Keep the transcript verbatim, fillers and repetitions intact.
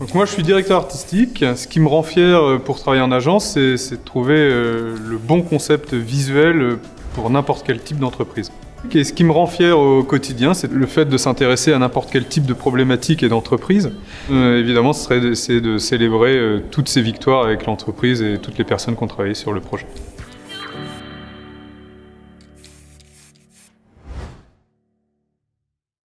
Donc moi je suis directeur artistique. Ce qui me rend fier pour travailler en agence, c'est de trouver le bon concept visuel pour n'importe quel type d'entreprise. Et ce qui me rend fier au quotidien, c'est le fait de s'intéresser à n'importe quel type de problématique et d'entreprise. Euh, évidemment, ce serait d'essayer de célébrer euh, toutes ces victoires avec l'entreprise et toutes les personnes qui ont travaillé sur le projet.